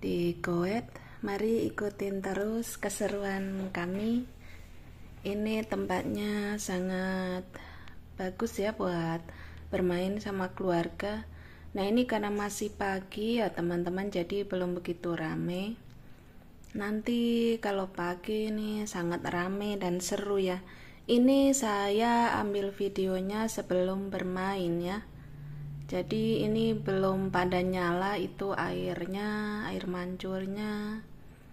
di Kuwait. Mari ikutin terus keseruan kami. Ini tempatnya sangat bagus ya buat bermain sama keluarga. Nah, ini karena masih pagi ya teman-teman, jadi belum begitu rame. Nanti kalau pagi ini sangat rame dan seru ya. Ini saya ambil videonya sebelum bermain ya. Jadi ini belum pada nyala itu airnya, air mancurnya.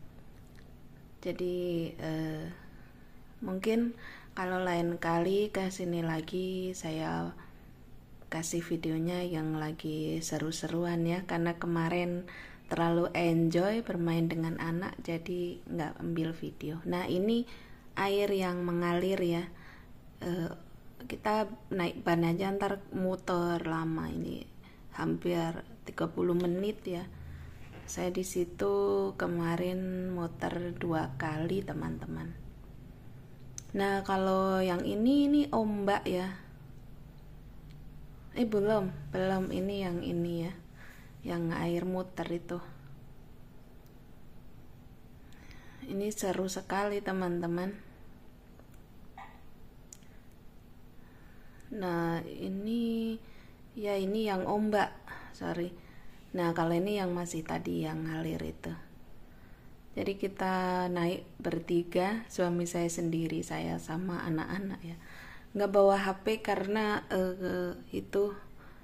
Jadi mungkin kalau lain kali ke sini lagi saya kasih videonya yang lagi seru-seruan ya, karena kemarin terlalu enjoy bermain dengan anak jadi nggak ambil video. Nah, ini air yang mengalir ya. Kita naik ban aja ntar muter lama, ini hampir 30 menit ya. Saya di situ kemarin muter 2 kali teman-teman. Nah, kalau yang ini ombak ya. Belum ini yang ini ya. Yang air muter itu. Ini seru sekali teman-teman. Nah, ini yang ombak, sorry. Nah, kalau ini yang masih tadi yang ngalir itu. Jadi kita naik bertiga, suami saya sendiri, saya sama anak-anak ya. Nggak bawa HP karena itu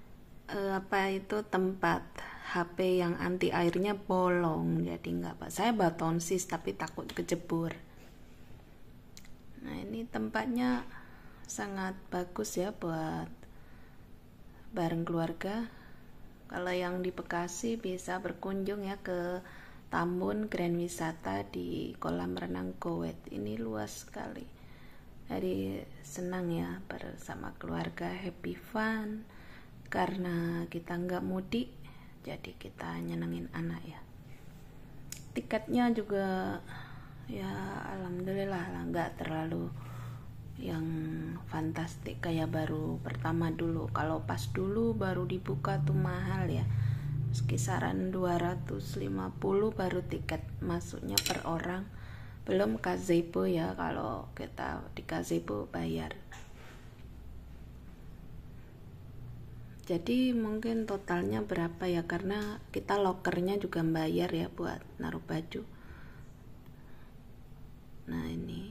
tempat HP yang anti airnya bolong, jadi nggak apa. Saya bawa tonsis tapi takut kejebur. Nah, ini tempatnya sangat bagus ya buat bareng keluarga. Kalau yang di Bekasi bisa berkunjung ya ke Tambun Grand Wisata di kolam renang Kuwait. Ini luas sekali. Jadi senang ya bersama keluarga, happy fun. Karena kita nggak mudik, jadi kita nyenengin anak ya. Tiketnya juga ya alhamdulillah lah, nggak terlalu yang fantastik kayak baru pertama dulu. Kalau pas dulu baru dibuka tuh mahal ya, kisaran 250 baru tiket masuknya per orang, belum gazebo ya. Kalau kita di gazebo bayar. Jadi mungkin totalnya berapa ya, karena kita lokernya juga bayar ya buat naruh baju. Nah, ini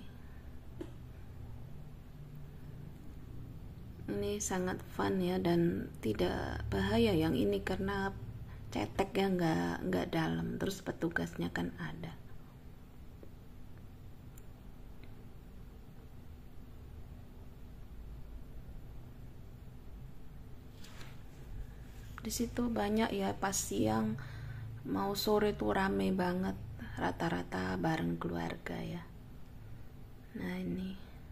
sangat fun ya dan tidak bahaya yang ini karena ceteknya nggak dalam, terus petugasnya kan ada. Di situ banyak ya, pas siang mau sore tuh rame banget, rata-rata bareng keluarga ya. Nah, ini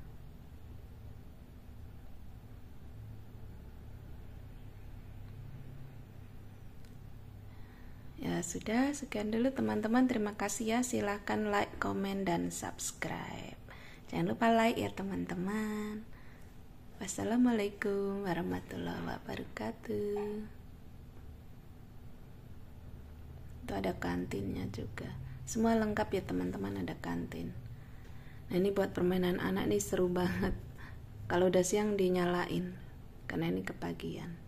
ya sudah, sekian dulu teman-teman. Terima kasih ya. Silahkan like, komen, dan subscribe. Jangan lupa like ya teman-teman. Wassalamualaikum warahmatullahi wabarakatuh. Itu ada kantinnya juga. Semua lengkap ya teman-teman, ada kantin. Nah, ini buat permainan anak nih seru banget. Kalau udah siang dinyalain karena ini kepagian.